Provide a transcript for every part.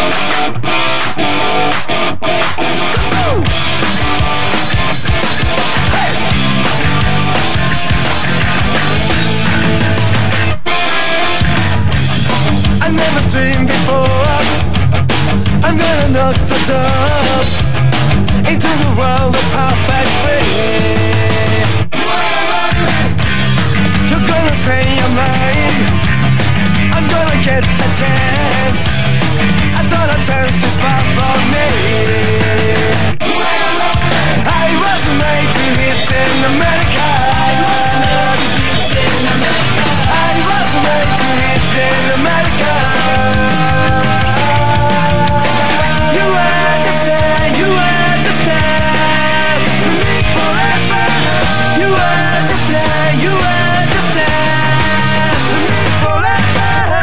I never dreamed before I'm gonna knock the door into the world of perfect free. You're gonna say you're mine, I'm gonna get the chance. I thought a chance is far from me. I was made to hit in America. I was made to hit in America. You were to stay, you were to stay to me forever. You were to stay, you were to stay to me forever.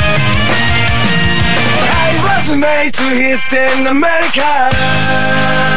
I was made to hit in America.